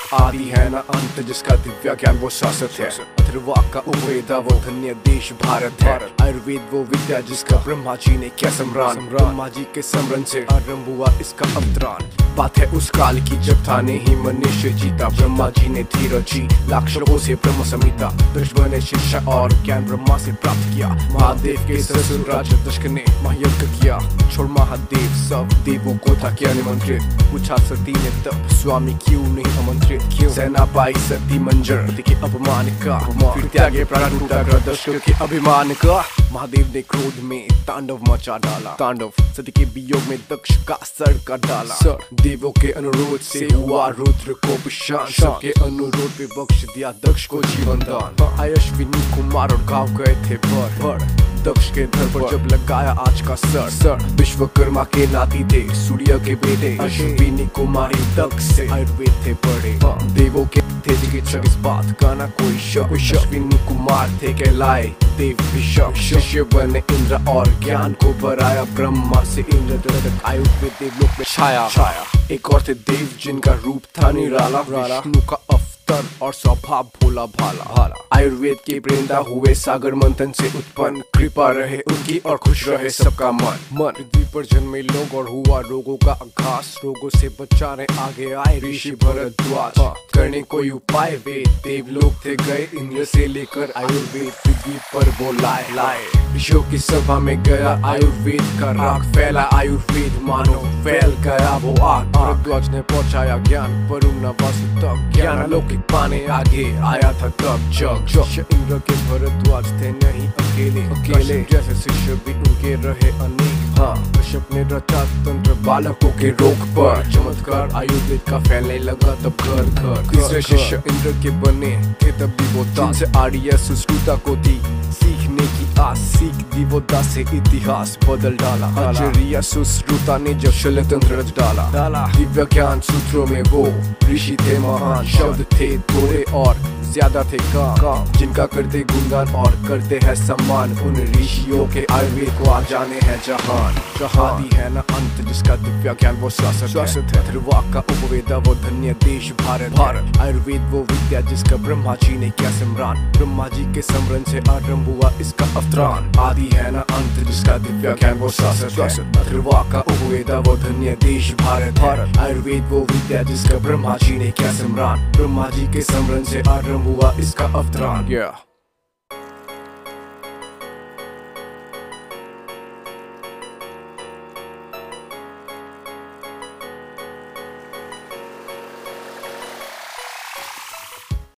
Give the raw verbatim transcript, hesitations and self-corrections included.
आदि है ना अंत, जिसका दिव्य ज्ञान वो शाश्वत है। अथर्वा का उपवेद वो धन्य देश भारत है। आयुर्वेद वो विद्या जिसका ब्रह्मा जी ने किया सम्रान। ब्रह्मा जी के समरण से आरंभ हुआ इसका अवतरण। बात है उस काल की जब था नहीं मनुष्य जीता। ब्रह्मा जी ने धीर रची लाख श्लोकों से ब्रह्म संहिता। दक्ष ने शिक्षा और ज्ञान ब्रह्मा से प्राप्त किया। महादेव के ससुर राजा दक्ष ने महायज्ञ किया। छोड़ महादेव सब देवों को था किया निमंत्रित। पूछा सती ने तब स्वामी क्यों नहीं आमंत्रित। क्यों सेना पाई सती मंजर पति के अपमान का। फिर त्यागे प्राण टूटा दक्ष के अभिमान का। महादेव ने क्रोध में तांडव मचा डाला। तांडव सती के वियोग में दक्ष का सर का डाला। सर देवों के अनुरोध से हुआ रुद्र को विशान। सबके अनुरोध पे बख्श दिया दक्ष को जीवन दान। अश्विनी कुमार और गाँव गए थे भर भर। दक्ष के धर पर जब लगाया आज का सर सर विश्वकर्मा के नाती थे सूर्य के बेटे। अश्विनी कुमारी दक्ष से आयुर्वेद थे बड़े। देवों के थे चिकित्सक इस बात का ना कोई शक। अश्विनी कुमार थे कहलाए देव विशक। शिष्य बने इंद्र और ज्ञान को बढ़ाया। ब्रह्मा से इंद्र तक आयुर्वेद देवलोक में छाया छाया। एक और थे देव जिनका रूप था निराला। विष्णु का अवतार और स्वभाव भोला भाला भाला। आयुर्वेद के प्रेरणा हुए सागर मंथन से उत्पन्न। कृपा रहे उनकी और खुश रहे सबका मन मन। पृथ्वी पर जन्मे लोग और हुआ रोगों का आघास। रोगों से बचाने आगे आए ऋषि भरद्वाज। करने कोई उपाय वे देवलोक थे गए। इंद्र से लेकर आयुर्वेद पृथ्वी पर वो लाए लाए। ऋषियों की सभा में गया आयुर्वेद का राग फैला। आयुर्वेद मानो फैल गया वो आग। भरद्वाज ने पहुंचाया ज्ञान वरुण वासु तक। ज्ञान अलौकिक पाने आगे आया था तब जग। शिष्य इंद्र के भरद्वाज थे नहीं अकेले अकेले। जैसे शिष्य भी उनके रहे अनेक। हाँ कश्यप ने रचा तंत्र बालकों के रोग पर। चमत्कार आयुर्वेद का फैलने लगा तब घर घर। तीसरे शिष्य इंद्र के बने थे तब भी वो दास। आर्य सुश्रुता को दी सीखने की आस। सीख दी वो दास से इतिहास बदल डाला। आचार्य सुश्रुता ने जब शल्यतंत्र रच डाला डाला। दिव्य ज्ञान सूत्रों में वो ऋषि थे महान। शब्द थे थोड़े और ज्यादा थे काम। जिनका करते गुणगान और करते हैं सम्मान। उन ऋषियों के आयुर्वेद को आ जाने हैं जहान जहादी है ना अंत, जिसका दिव्य ज्ञान वो शाश्वत है। अथर्वा का उपवेद वो धन्य देश भारत भारत। आयुर्वेद वो विद्या जिसका ब्रह्मा जी ने किया सम्रान। ब्रह्मा जी के समरण से आरंभ हुआ इसका अवतरण। आदि है ना अंत, जिसका दिव्य ज्ञान वो शाश्वत है। अथर्वा का उपवेद वो धन्य देश भारत भारत। आयुर्वेद वो विद्या जिसका ब्रह्मा जी ने किया सम्रान। ब्रह्मा जी के समरण से आरंभ हुआ इसका अवतरण। yeah.